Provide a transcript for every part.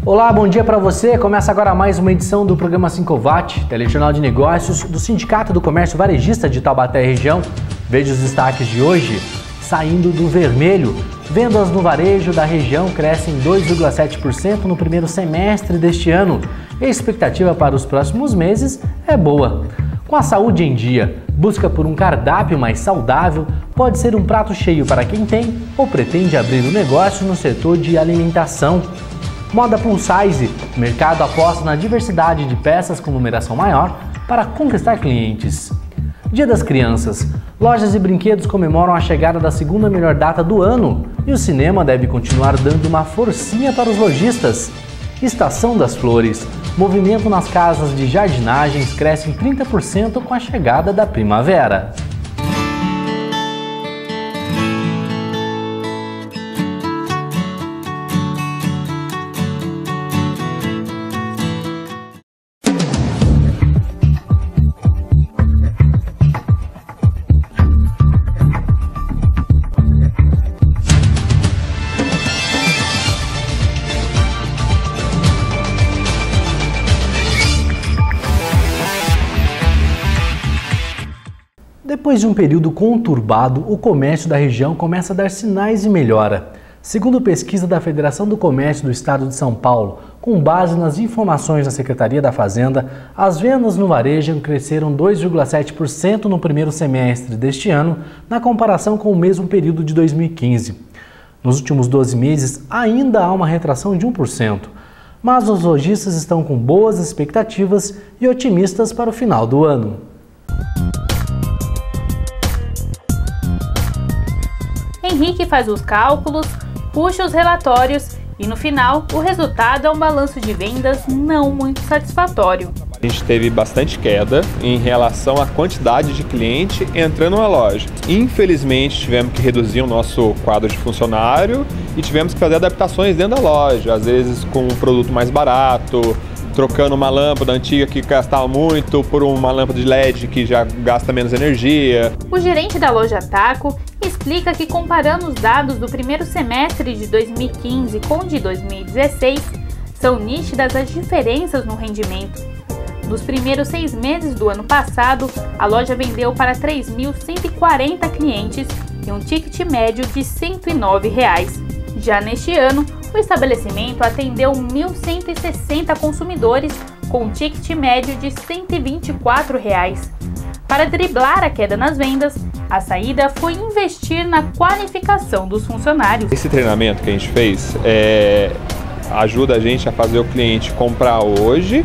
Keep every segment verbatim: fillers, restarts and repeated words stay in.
Olá, bom dia para você. Começa agora mais uma edição do programa cinco watt, telejornal de negócios do Sindicato do Comércio Varejista de Taubaté região. Veja os destaques de hoje. Saindo do vermelho, vendas no varejo da região crescem dois vírgula sete por cento no primeiro semestre deste ano. E a expectativa para os próximos meses é boa. Com a saúde em dia, busca por um cardápio mais saudável pode ser um prato cheio para quem tem ou pretende abrir um negócio no setor de alimentação. Moda plus size, o mercado aposta na diversidade de peças com numeração maior para conquistar clientes. Dia das Crianças, lojas e brinquedos comemoram a chegada da segunda melhor data do ano e o cinema deve continuar dando uma forcinha para os lojistas. Estação das Flores, movimento nas casas de jardinagens cresce em trinta por cento com a chegada da primavera. Depois de um período conturbado, o comércio da região começa a dar sinais de melhora. Segundo pesquisa da Federação do Comércio do Estado de São Paulo, com base nas informações da Secretaria da Fazenda, as vendas no varejo cresceram dois vírgula sete por cento no primeiro semestre deste ano, na comparação com o mesmo período de dois mil e quinze. Nos últimos doze meses, ainda há uma retração de um por cento, mas os lojistas estão com boas expectativas e otimistas para o final do ano. Henrique faz os cálculos, puxa os relatórios e no final o resultado é um balanço de vendas não muito satisfatório. A gente teve bastante queda em relação à quantidade de cliente entrando na loja. Infelizmente tivemos que reduzir o nosso quadro de funcionário e tivemos que fazer adaptações dentro da loja, às vezes com um produto mais barato, trocando uma lâmpada antiga que gastava muito por uma lâmpada de L E D que já gasta menos energia. O gerente da loja Taco explica que, comparando os dados do primeiro semestre de dois mil e quinze com o de dois mil e dezesseis, são nítidas as diferenças no rendimento. Nos primeiros seis meses do ano passado, a loja vendeu para três mil cento e quarenta clientes e um ticket médio de cento e nove reais. Já neste ano, o estabelecimento atendeu mil cento e sessenta consumidores com um ticket médio de cento e vinte e quatro reais. Para driblar a queda nas vendas, a saída foi investir na qualificação dos funcionários. Esse treinamento que a gente fez é, ajuda a gente a fazer o cliente comprar hoje,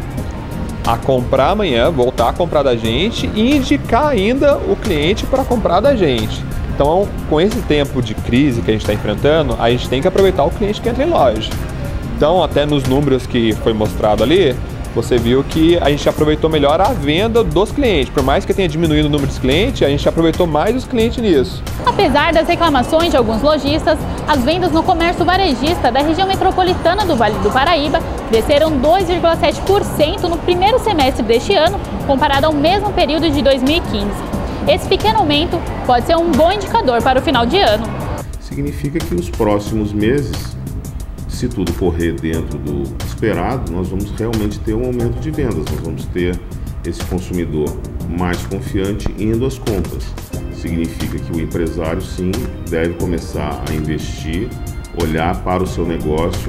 a comprar amanhã, voltar a comprar da gente e indicar ainda o cliente para comprar da gente. Então, com esse tempo de crise que a gente está enfrentando, a gente tem que aproveitar o cliente que entra em loja. Então, até nos números que foi mostrado ali, você viu que a gente aproveitou melhor a venda dos clientes. Por mais que tenha diminuído o número de clientes, a gente aproveitou mais os clientes nisso. Apesar das reclamações de alguns lojistas, as vendas no comércio varejista da região metropolitana do Vale do Paraíba cresceram dois vírgula sete por cento no primeiro semestre deste ano, comparado ao mesmo período de dois mil e quinze. Esse pequeno aumento pode ser um bom indicador para o final de ano. Significa que os próximos meses, se tudo correr dentro do esperado, nós vamos realmente ter um aumento de vendas, nós vamos ter esse consumidor mais confiante indo às compras. Significa que o empresário, sim, deve começar a investir, olhar para o seu negócio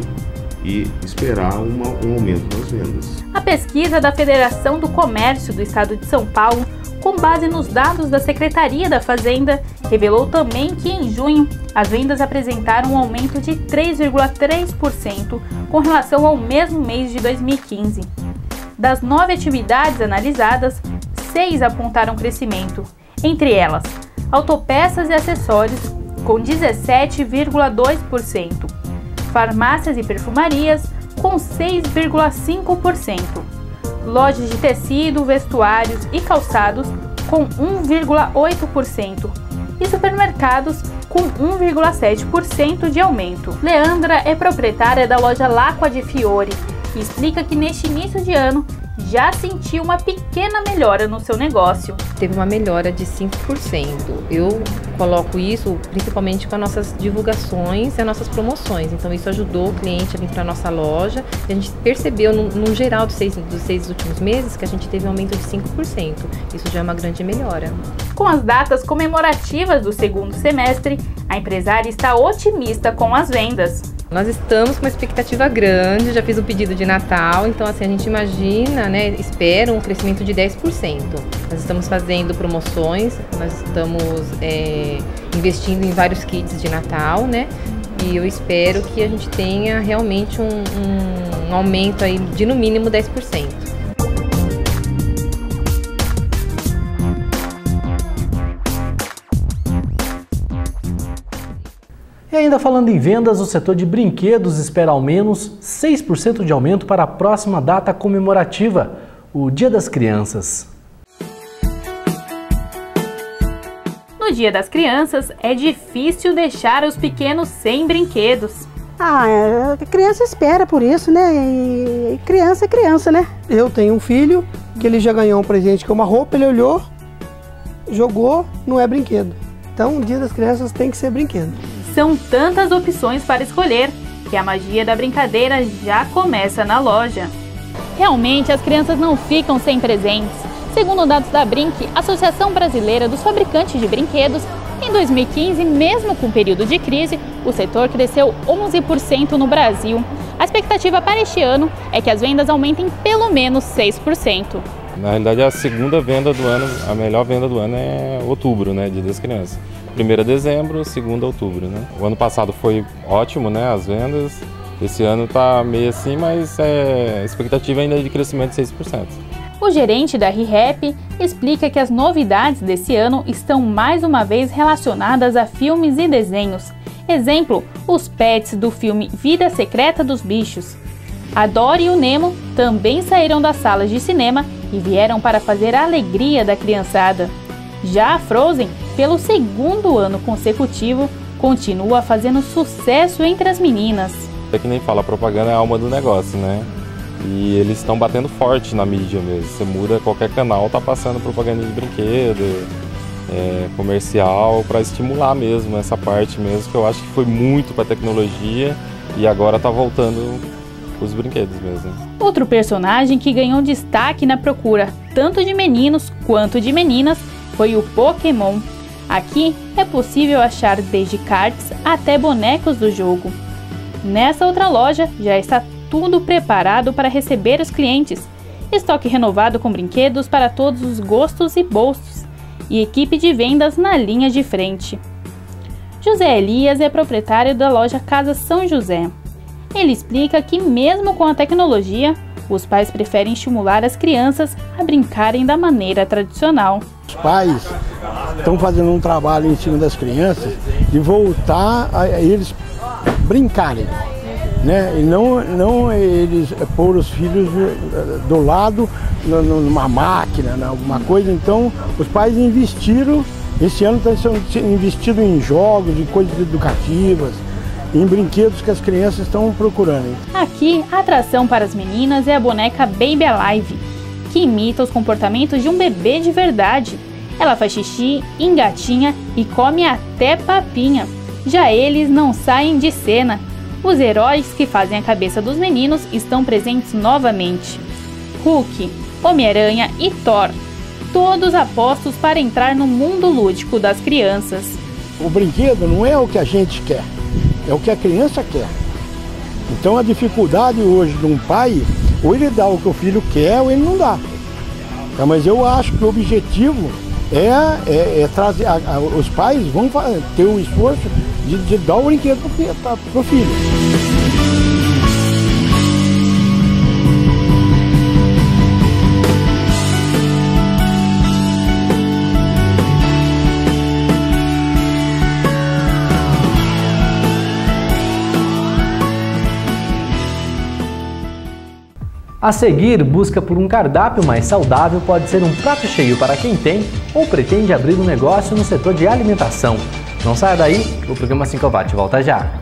e esperar uma, um aumento nas vendas. A pesquisa da Federação do Comércio do Estado de São Paulo, com base nos dados da Secretaria da Fazenda, revelou também que em junho as vendas apresentaram um aumento de três vírgula três por cento com relação ao mesmo mês de dois mil e quinze. Das nove atividades analisadas, seis apontaram crescimento, entre elas autopeças e acessórios, com dezessete vírgula dois por cento, farmácias e perfumarias, com seis vírgula cinco por cento, lojas de tecido, vestuários e calçados, com um vírgula oito por cento, e supermercados, com um vírgula sete por cento de aumento. Leandra é proprietária da loja Lacqua di Fiori e explica que neste início de ano já sentiu uma pequena melhora no seu negócio. Teve uma melhora de cinco por cento. Eu coloco isso principalmente com as nossas divulgações e as nossas promoções. Então isso ajudou o cliente a vir para a nossa loja. E a gente percebeu, no, no geral dos seis, dos seis últimos meses, que a gente teve um aumento de cinco por cento. Isso já é uma grande melhora. Com as datas comemorativas do segundo semestre, a empresária está otimista com as vendas. Nós estamos com uma expectativa grande, já fiz o pedido de Natal, então assim, a gente imagina, né, espera um crescimento de dez por cento. Nós estamos fazendo promoções, nós estamos é, investindo em vários kits de Natal, né, e eu espero que a gente tenha realmente um, um, um aumento aí de no mínimo dez por cento. E ainda falando em vendas, o setor de brinquedos espera ao menos seis por cento de aumento para a próxima data comemorativa, o Dia das Crianças. No Dia das Crianças, é difícil deixar os pequenos sem brinquedos. Ah, a criança espera por isso, né? E criança é criança, né? Eu tenho um filho que ele já ganhou um presente que é uma roupa, ele olhou, jogou, não é brinquedo. Então, o Dia das Crianças tem que ser brinquedo. São tantas opções para escolher que a magia da brincadeira já começa na loja. Realmente, as crianças não ficam sem presentes. Segundo dados da Brinque, Associação Brasileira dos Fabricantes de Brinquedos, em dois mil e quinze, mesmo com o período de crise, o setor cresceu onze por cento no Brasil. A expectativa para este ano é que as vendas aumentem pelo menos seis por cento. Na realidade, a segunda venda do ano, a melhor venda do ano é outubro, né, Dia das Crianças. Primeiro é dezembro, segundo é outubro, né? O ano passado foi ótimo, né, as vendas. Esse ano tá meio assim, mas é, a expectativa ainda é de crescimento de seis por cento. O gerente da ReHap explica que as novidades desse ano estão mais uma vez relacionadas a filmes e desenhos. Exemplo, os pets do filme Vida Secreta dos Bichos. A Dory e o Nemo também saíram das salas de cinema e vieram para fazer a alegria da criançada. Já a Frozen, pelo segundo ano consecutivo, continua fazendo sucesso entre as meninas. É que nem fala, a propaganda é a alma do negócio, né? E eles estão batendo forte na mídia mesmo. Você muda qualquer canal, tá passando propaganda de brinquedo, é, comercial, para estimular mesmo essa parte mesmo, que eu acho que foi muito para tecnologia e agora tá voltando os brinquedos mesmo. Outro personagem que ganhou destaque na procura, tanto de meninos quanto de meninas, foi o Pokémon. Aqui é possível achar desde cards até bonecos do jogo. Nessa outra loja já está tudo preparado para receber os clientes. Estoque renovado com brinquedos para todos os gostos e bolsos. E equipe de vendas na linha de frente. José Elias é proprietário da loja Casa São José. Ele explica que mesmo com a tecnologia, os pais preferem estimular as crianças a brincarem da maneira tradicional. Os pais estão fazendo um trabalho em cima das crianças de voltar a eles brincarem, né? E não, não eles pôr os filhos do lado numa máquina, alguma coisa. Então os pais investiram, esse ano está sendo investido em jogos, em coisas educativas, em brinquedos que as crianças estão procurando. Aqui, a atração para as meninas é a boneca Baby Alive, que imita os comportamentos de um bebê de verdade. Ela faz xixi, engatinha e come até papinha. Já eles não saem de cena. Os heróis que fazem a cabeça dos meninos estão presentes novamente. Hulk, Homem-Aranha e Thor, todos apostos para entrar no mundo lúdico das crianças. O brinquedo não é o que a gente quer, é o que a criança quer. Então a dificuldade hoje de um pai, ou ele dá o que o filho quer ou ele não dá. Então, mas eu acho que o objetivo é, é, é trazer, a, a, os pais vão ter o esforço de, de dar o brinquedo para o filho. A seguir, busca por um cardápio mais saudável pode ser um prato cheio para quem tem ou pretende abrir um negócio no setor de alimentação. Não saia daí, o programa cinco watt volta já.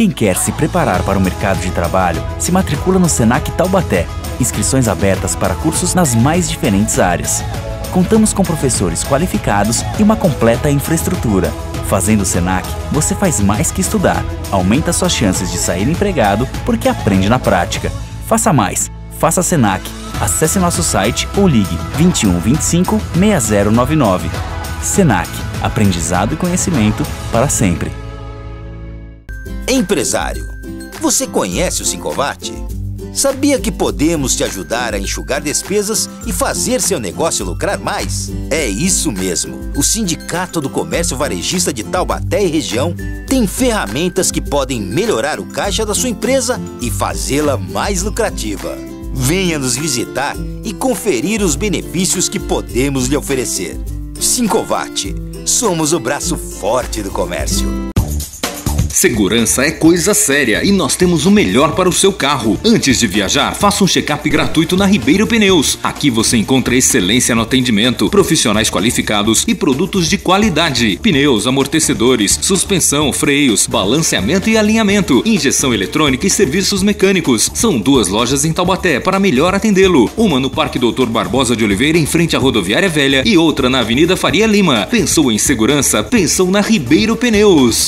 Quem quer se preparar para o mercado de trabalho, se matricula no Senac Taubaté. Inscrições abertas para cursos nas mais diferentes áreas. Contamos com professores qualificados e uma completa infraestrutura. Fazendo o Senac, você faz mais que estudar. Aumenta suas chances de sair empregado porque aprende na prática. Faça mais. Faça Senac. Acesse nosso site ou ligue vinte e um, vinte e cinco, sessenta zero nove nove. Senac. Aprendizado e conhecimento para sempre. Empresário, você conhece o Sincovat? Sabia que podemos te ajudar a enxugar despesas e fazer seu negócio lucrar mais? É isso mesmo! O Sindicato do Comércio Varejista de Taubaté e região tem ferramentas que podem melhorar o caixa da sua empresa e fazê-la mais lucrativa. Venha nos visitar e conferir os benefícios que podemos lhe oferecer. Sincovat, somos o braço forte do comércio. Segurança é coisa séria e nós temos o melhor para o seu carro. Antes de viajar, faça um check-up gratuito na Ribeiro Pneus. Aqui você encontra excelência no atendimento, profissionais qualificados e produtos de qualidade. Pneus, amortecedores, suspensão, freios, balanceamento e alinhamento, injeção eletrônica e serviços mecânicos. São duas lojas em Taubaté para melhor atendê-lo. Uma no Parque Doutor Barbosa de Oliveira, em frente à Rodoviária Velha, e outra na Avenida Faria Lima. Pensou em segurança? Pensou na Ribeiro Pneus.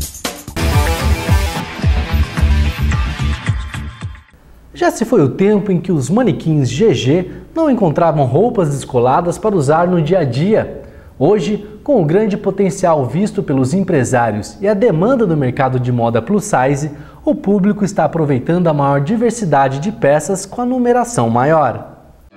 Já se foi o tempo em que os manequins G G não encontravam roupas descoladas para usar no dia a dia. Hoje, com o grande potencial visto pelos empresários e a demanda do mercado de moda plus size, o público está aproveitando a maior diversidade de peças com a numeração maior.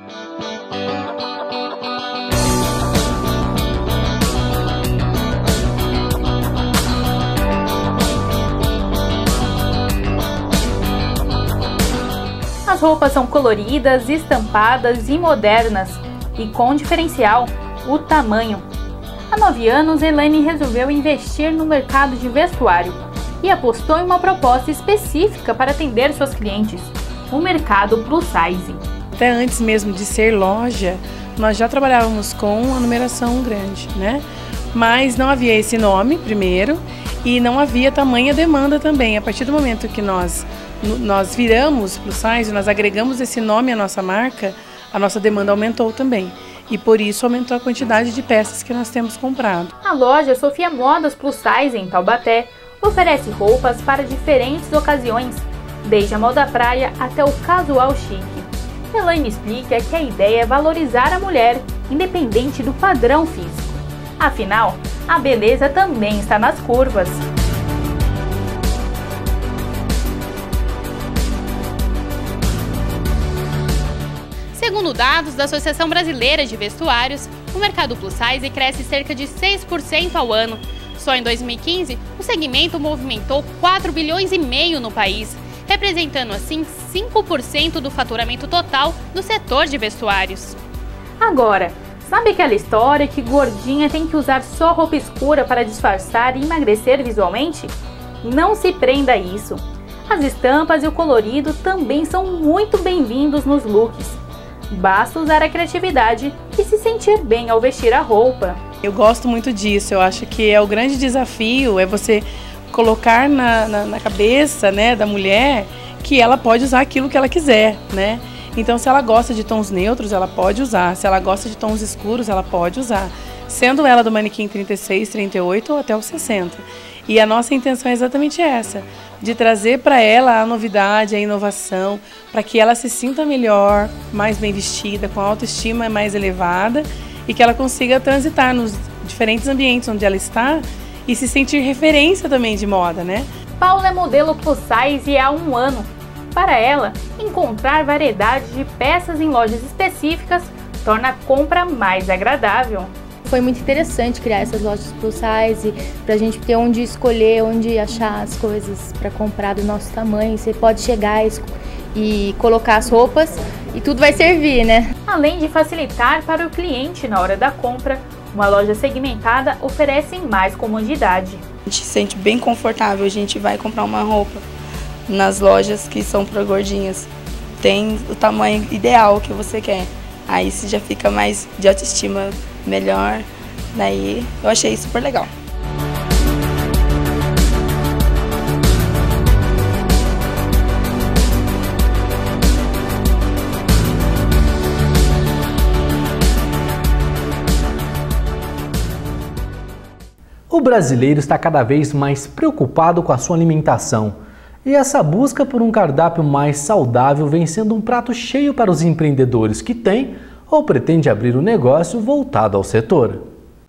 As roupas são coloridas, estampadas e modernas, e com diferencial, o tamanho. Há nove anos, Elaine resolveu investir no mercado de vestuário e apostou em uma proposta específica para atender seus clientes, o mercado plus size. Até antes mesmo de ser loja, nós já trabalhávamos com a numeração grande, né? Mas não havia esse nome, primeiro, e não havia tamanha demanda também. A partir do momento que nós nós viramos plus size, nós agregamos esse nome à nossa marca, a nossa demanda aumentou também. E por isso aumentou a quantidade de peças que nós temos comprado. A loja Sofia Modas Plus Size, em Taubaté, oferece roupas para diferentes ocasiões, desde a moda praia até o casual chique. Elaine explica que a ideia é valorizar a mulher, independente do padrão físico. Afinal, a beleza também está nas curvas. Segundo dados da Associação Brasileira de Vestuários, o mercado plus size cresce cerca de seis por cento ao ano. Só em dois mil e quinze, o segmento movimentou quatro bilhões e meio no país, representando assim cinco por cento do faturamento total do setor de vestuários. Agora, sabe aquela história que gordinha tem que usar só roupa escura para disfarçar e emagrecer visualmente? Não se prenda a isso. As estampas e o colorido também são muito bem-vindos nos looks. Basta usar a criatividade e se sentir bem ao vestir a roupa. Eu gosto muito disso, eu acho que é o grande desafio, é você colocar na, na, na cabeça, né, da mulher que ela pode usar aquilo que ela quiser, né? Então, se ela gosta de tons neutros, ela pode usar. Se ela gosta de tons escuros, ela pode usar. Sendo ela do manequim trinta e seis, trinta e oito ou até o sessenta. E a nossa intenção é exatamente essa, de trazer para ela a novidade, a inovação, para que ela se sinta melhor, mais bem vestida, com a autoestima mais elevada e que ela consiga transitar nos diferentes ambientes onde ela está e se sentir referência também de moda, né? Paula é modelo plus size há um ano. Para ela, encontrar variedade de peças em lojas específicas torna a compra mais agradável. Foi muito interessante criar essas lojas plus size, para a gente ter onde escolher, onde achar as coisas para comprar do nosso tamanho. Você pode chegar e colocar as roupas e tudo vai servir, né? Além de facilitar para o cliente na hora da compra, uma loja segmentada oferece mais comodidade. A gente se sente bem confortável, a gente vai comprar uma roupa nas lojas que são para gordinhas. Tem o tamanho ideal que você quer. Aí você já fica mais de autoestima melhor. Daí eu achei super legal. O brasileiro está cada vez mais preocupado com a sua alimentação. E essa busca por um cardápio mais saudável vem sendo um prato cheio para os empreendedores que têm ou pretendem abrir um negócio voltado ao setor.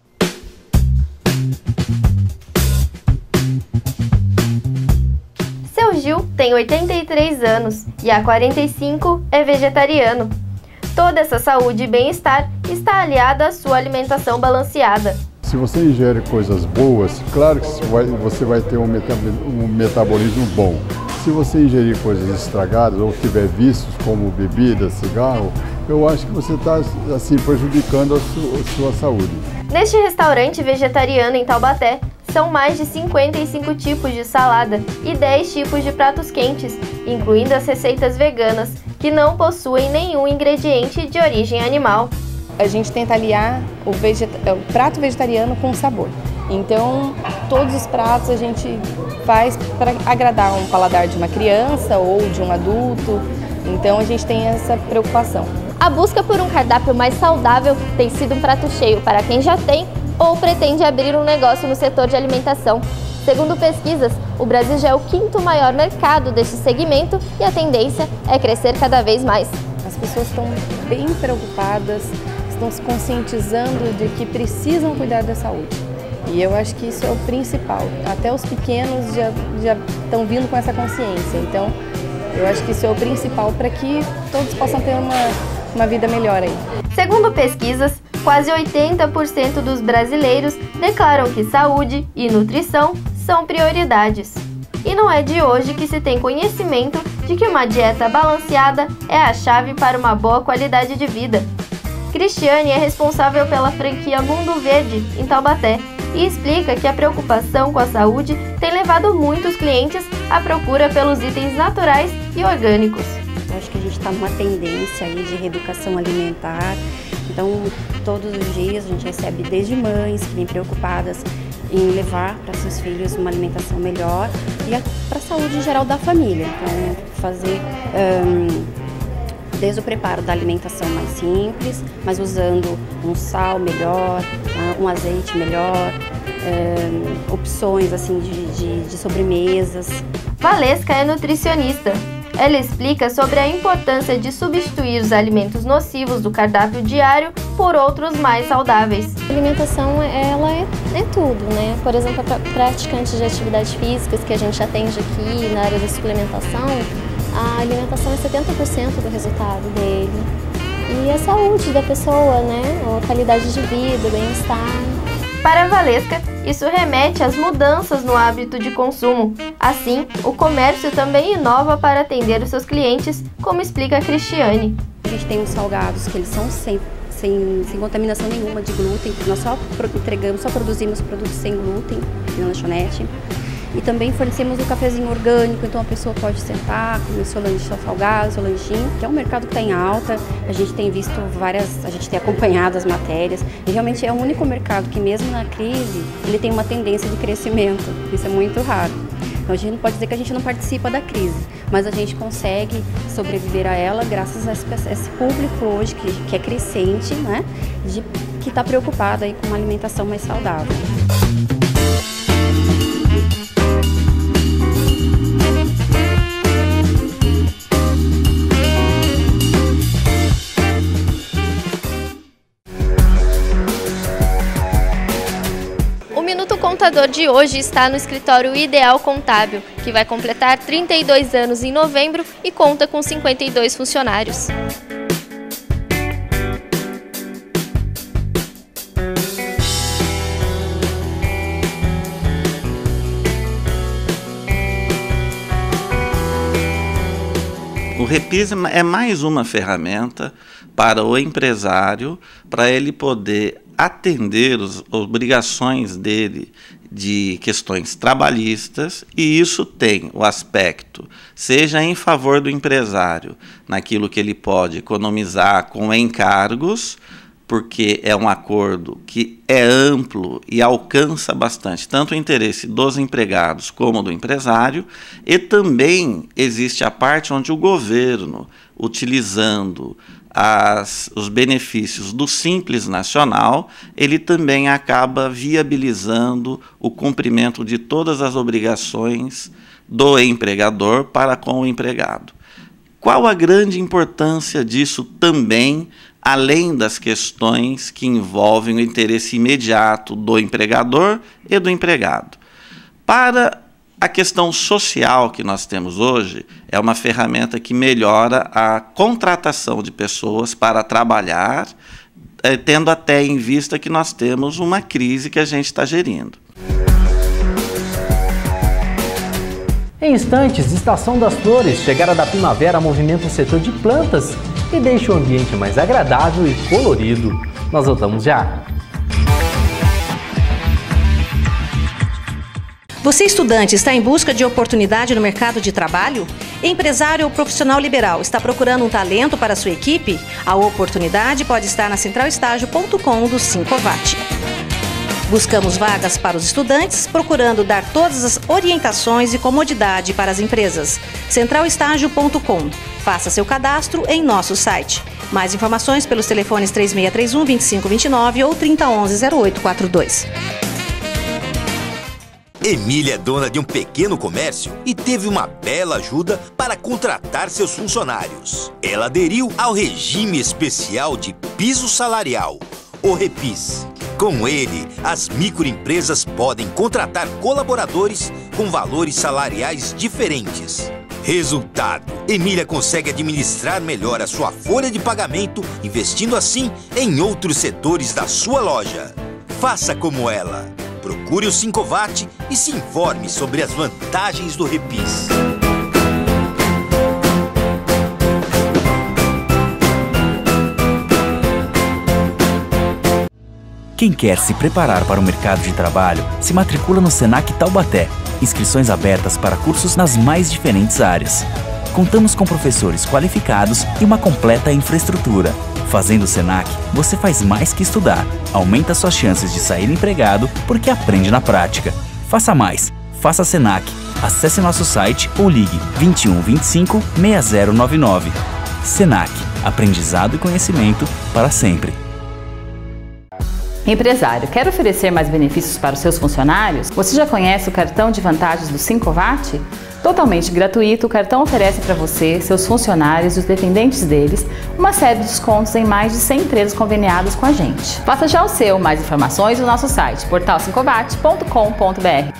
Seu Gil tem oitenta e três anos e há quarenta e cinco é vegetariano. Toda essa saúde e bem-estar está aliada à sua alimentação balanceada. Se você ingere coisas boas, claro que você vai ter um metabolismo bom. Se você ingerir coisas estragadas ou tiver vícios como bebida, cigarro, eu acho que você está assim, prejudicando a sua, a sua saúde. Neste restaurante vegetariano em Taubaté, são mais de cinquenta e cinco tipos de salada e dez tipos de pratos quentes, incluindo as receitas veganas, que não possuem nenhum ingrediente de origem animal. A gente tenta aliar o, vegeta- o prato vegetariano com o sabor. Então, todos os pratos a gente faz para agradar um paladar de uma criança ou de um adulto. Então, a gente tem essa preocupação. A busca por um cardápio mais saudável tem sido um prato cheio para quem já tem ou pretende abrir um negócio no setor de alimentação. Segundo pesquisas, o Brasil já é o quinto maior mercado deste segmento e a tendência é crescer cada vez mais. As pessoas estão bem preocupadas, estão se conscientizando de que precisam cuidar da saúde. E eu acho que isso é o principal. Até os pequenos já, já estão vindo com essa consciência. Então, eu acho que isso é o principal para que todos possam ter uma, uma vida melhor aí. Segundo pesquisas, quase oitenta por cento dos brasileiros declaram que saúde e nutrição são prioridades. E não é de hoje que se tem conhecimento de que uma dieta balanceada é a chave para uma boa qualidade de vida. Cristiane é responsável pela franquia Mundo Verde, em Taubaté, e explica que a preocupação com a saúde tem levado muitos clientes à procura pelos itens naturais e orgânicos. Eu acho que a gente está numa tendência aí de reeducação alimentar, então todos os dias a gente recebe desde mães que vêm preocupadas em levar para seus filhos uma alimentação melhor e para a saúde em geral da família. Então, fazer um, desde o preparo da alimentação mais simples, mas usando um sal melhor, um azeite melhor, um, opções assim de, de, de sobremesas. Valesca é nutricionista. Ela explica sobre a importância de substituir os alimentos nocivos do cardápio diário por outros mais saudáveis. A alimentação, ela é, é tudo, né? Por exemplo, para praticantes de atividades físicas que a gente atende aqui na área da suplementação, a alimentação é setenta por cento do resultado dele. E a saúde da pessoa, né? A qualidade de vida, o bem-estar. Para a Valesca, isso remete às mudanças no hábito de consumo. Assim, o comércio também inova para atender os seus clientes, como explica a Cristiane. A gente tem os salgados que eles são sem, sem, sem contaminação nenhuma de glúten. Nós só entregamos, só produzimos produtos sem glúten na lanchonete. E também fornecemos um cafezinho orgânico, então a pessoa pode sentar, comer seu lanche salgado, seu lanchinho, que é um mercado que está em alta. A gente tem visto várias, a gente tem acompanhado as matérias e realmente é o único mercado que mesmo na crise, ele tem uma tendência de crescimento. Isso é muito raro. Então a gente não pode dizer que a gente não participa da crise, mas a gente consegue sobreviver a ela graças a esse público hoje que, que é crescente, né, de, que está preocupado aí com uma alimentação mais saudável. O contador de hoje está no escritório Ideal Contábil, que vai completar trinta e dois anos em novembro e conta com cinquenta e dois funcionários. O Repisa é mais uma ferramenta para o empresário, para ele poder atender as obrigações dele de questões trabalhistas, e isso tem o aspecto, seja em favor do empresário, naquilo que ele pode economizar com encargos, porque é um acordo que é amplo e alcança bastante tanto o interesse dos empregados como do empresário, e também existe a parte onde o governo, utilizando as, os benefícios do Simples Nacional, ele também acaba viabilizando o cumprimento de todas as obrigações do empregador para com o empregado. Qual a grande importância disso também, além das questões que envolvem o interesse imediato do empregador e do empregado? Para a questão social que nós temos hoje, é uma ferramenta que melhora a contratação de pessoas para trabalhar, eh, tendo até em vista que nós temos uma crise que a gente está gerindo. Em instantes, Estação das Flores, chegada da primavera movimenta o setor de plantas e deixa o ambiente mais agradável e colorido. Nós voltamos já. Você, estudante, está em busca de oportunidade no mercado de trabalho? Empresário ou profissional liberal está procurando um talento para a sua equipe? A oportunidade pode estar na central estágio ponto com do Sincovat. Buscamos vagas para os estudantes, procurando dar todas as orientações e comodidade para as empresas. central estágio ponto com. Faça seu cadastro em nosso site. Mais informações pelos telefones três seis três um, dois cinco dois nove ou trinta onze zero oito quatro dois. Emília é dona de um pequeno comércio e teve uma bela ajuda para contratar seus funcionários. Ela aderiu ao regime especial de piso salarial, o REPIS. Com ele, as microempresas podem contratar colaboradores com valores salariais diferentes. Resultado: Emília consegue administrar melhor a sua folha de pagamento, investindo assim em outros setores da sua loja. Faça como ela. Procure o Sincovat e se informe sobre as vantagens do REPIS. Quem quer se preparar para o mercado de trabalho, se matricula no Senac Taubaté. Inscrições abertas para cursos nas mais diferentes áreas. Contamos com professores qualificados e uma completa infraestrutura. Fazendo o Senac, você faz mais que estudar. Aumenta suas chances de sair empregado porque aprende na prática. Faça mais. Faça Senac. Acesse nosso site ou ligue vinte e um, vinte e cinco, seis zero nove nove. Senac. Aprendizado e conhecimento para sempre. Empresário, quer oferecer mais benefícios para os seus funcionários? Você já conhece o cartão de vantagens do Sincovat? Totalmente gratuito, o cartão oferece para você, seus funcionários e os dependentes deles uma série de descontos em mais de cem empresas conveniadas com a gente. Faça já o seu. Mais informações no nosso site portal sincovat ponto com ponto br.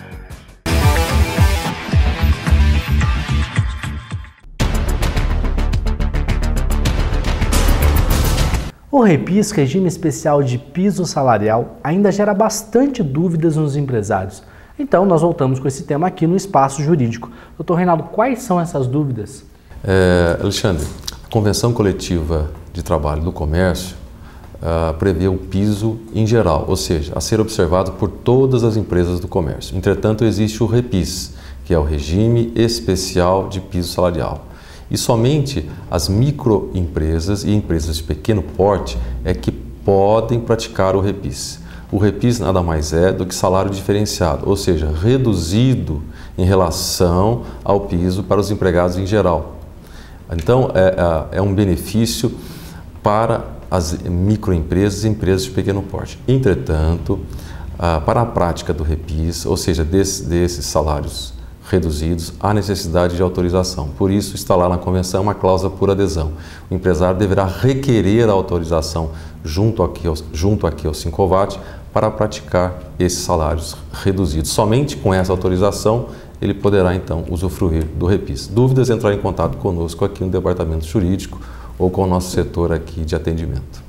O REPIS, regime especial de piso salarial, ainda gera bastante dúvidas nos empresários. Então, nós voltamos com esse tema aqui no Espaço Jurídico. Doutor Reinaldo, quais são essas dúvidas? É, Alexandre, a Convenção Coletiva de Trabalho do Comércio uh, prevê o piso em geral, ou seja, a ser observado por todas as empresas do comércio. Entretanto, existe o REPIS, que é o Regime Especial de Piso Salarial. E somente as microempresas e empresas de pequeno porte é que podem praticar o REPIS. O REPIS nada mais é do que salário diferenciado, ou seja, reduzido em relação ao piso para os empregados em geral. Então, é, é um benefício para as microempresas e empresas de pequeno porte. Entretanto, para a prática do REPIS, ou seja, desse, desses salários reduzidos, há necessidade de autorização. Por isso, está lá na convenção uma cláusula por adesão. O empresário deverá requerer a autorização junto aqui ao, junto aqui ao Sincovat para praticar esses salários reduzidos. Somente com essa autorização ele poderá então usufruir do REPIS. Dúvidas, entrar em contato conosco aqui no Departamento Jurídico ou com o nosso setor aqui de atendimento.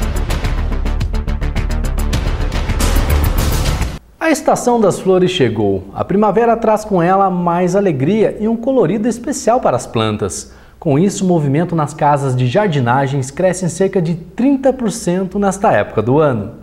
A Estação das Flores chegou. A primavera traz com ela mais alegria e um colorido especial para as plantas. Com isso, o movimento nas casas de jardinagens cresce em cerca de trinta por cento nesta época do ano.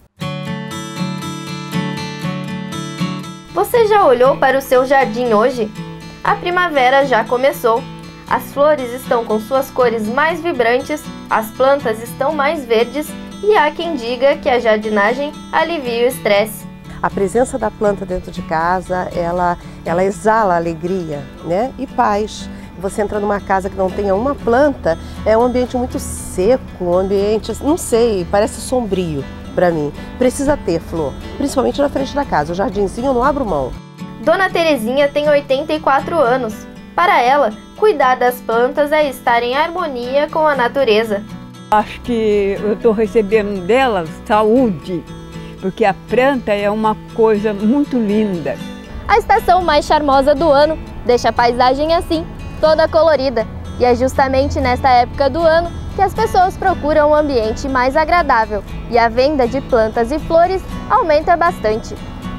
Você já olhou para o seu jardim hoje? A primavera já começou. As flores estão com suas cores mais vibrantes, as plantas estão mais verdes e há quem diga que a jardinagem alivia o estresse. A presença da planta dentro de casa, ela, ela exala alegria, né? E paz. você entra numa casa que não tenha uma planta, é um ambiente muito seco, um ambiente, não sei, parece sombrio para mim. Precisa ter flor, principalmente na frente da casa. O jardinzinho eu não abro mão. Dona Terezinha tem oitenta e quatro anos. Para ela, cuidar das plantas é estar em harmonia com a natureza. Acho que eu estou recebendo dela saúde, porque a planta é uma coisa muito linda. A estação mais charmosa do ano deixa a paisagem assim, toda colorida. E é justamente nesta época do ano que as pessoas procuram um ambiente mais agradável e a venda de plantas e flores aumenta bastante.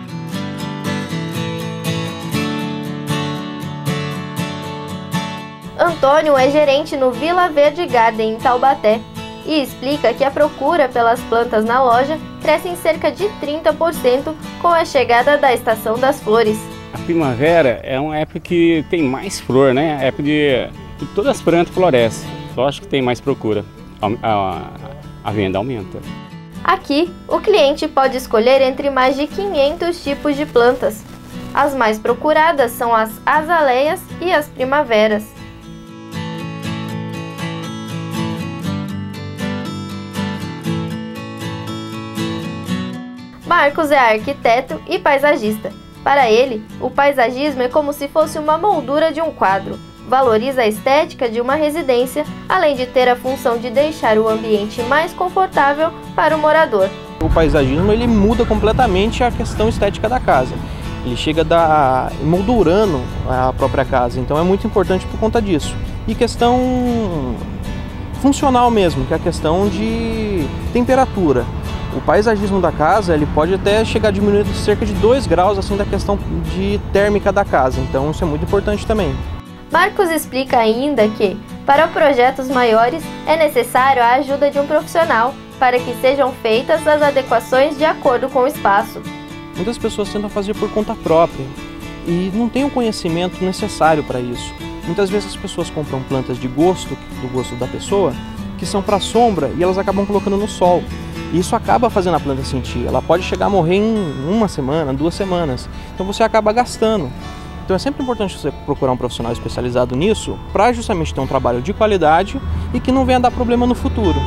Antônio é gerente no Vila Verde Garden, em Taubaté, e explica que a procura pelas plantas na loja cresce em cerca de trinta por cento com a chegada da estação das flores. A primavera é uma época que tem mais flor, né? É época de que todas as plantas florescem. Lógico que tem mais procura, a, a, a venda aumenta. Aqui, o cliente pode escolher entre mais de quinhentos tipos de plantas. As mais procuradas são as azaleias e as primaveras. Marcos é arquiteto e paisagista. Para ele, o paisagismo é como se fosse uma moldura de um quadro. Valoriza a estética de uma residência, além de ter a função de deixar o ambiente mais confortável para o morador. O paisagismo ele muda completamente a questão estética da casa. Ele chega da, moldurando a própria casa, então é muito importante por conta disso. E questão funcional mesmo, que é a questão de temperatura. O paisagismo da casa ele pode até chegar a diminuir cerca de dois graus assim, da questão de térmica da casa, então isso é muito importante também. Marcos explica ainda que, para projetos maiores, é necessário a ajuda de um profissional para que sejam feitas as adequações de acordo com o espaço. Muitas pessoas tentam fazer por conta própria e não têm o conhecimento necessário para isso. Muitas vezes as pessoas compram plantas de gosto, do gosto da pessoa, que são para sombra e elas acabam colocando no sol. E isso acaba fazendo a planta sentir. Ela pode chegar a morrer em uma semana, duas semanas. Então você acaba gastando. Então é sempre importante você procurar um profissional especializado nisso para justamente ter um trabalho de qualidade e que não venha dar problema no futuro.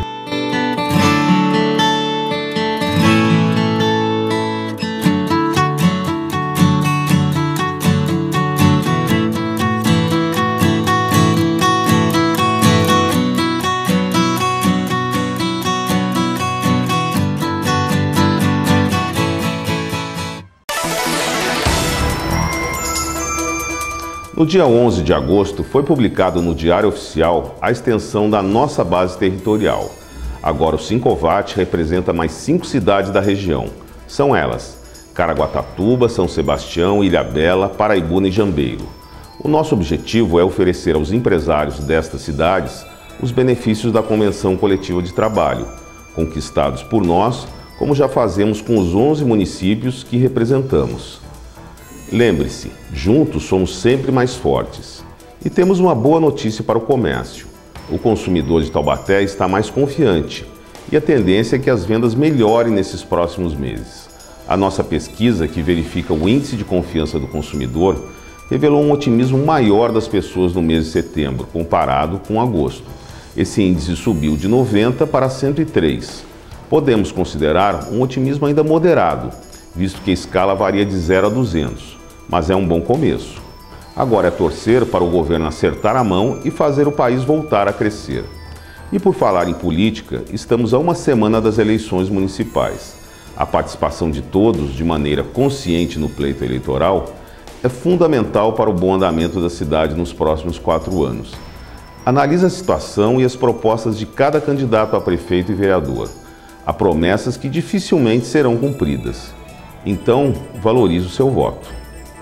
No dia onze de agosto, foi publicado no Diário Oficial a extensão da nossa base territorial. Agora o Sincovat representa mais cinco cidades da região. São elas: Caraguatatuba, São Sebastião, Ilhabela, Paraibuna e Jambeiro. O nosso objetivo é oferecer aos empresários destas cidades os benefícios da Convenção Coletiva de Trabalho, conquistados por nós, como já fazemos com os onze municípios que representamos. Lembre-se, juntos somos sempre mais fortes. E temos uma boa notícia para o comércio. O consumidor de Taubaté está mais confiante e a tendência é que as vendas melhorem nesses próximos meses. A nossa pesquisa, que verifica o índice de confiança do consumidor, revelou um otimismo maior das pessoas no mês de setembro, comparado com agosto. Esse índice subiu de noventa para cento e três. Podemos considerar um otimismo ainda moderado, visto que a escala varia de zero a duzentos. Mas é um bom começo. Agora é torcer para o governo acertar a mão e fazer o país voltar a crescer. E por falar em política, estamos a uma semana das eleições municipais. A participação de todos, de maneira consciente no pleito eleitoral, é fundamental para o bom andamento da cidade nos próximos quatro anos. Analise a situação e as propostas de cada candidato a prefeito e vereador. Há promessas que dificilmente serão cumpridas. Então, valorize o seu voto.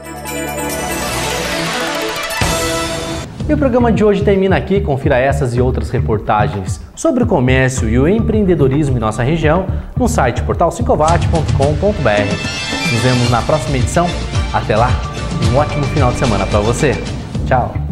E o programa de hoje termina aqui. Confira essas e outras reportagens sobre o comércio e o empreendedorismo em nossa região no site portal sincovat ponto com ponto br. Nos vemos na próxima edição. Até lá, um ótimo final de semana para você. Tchau!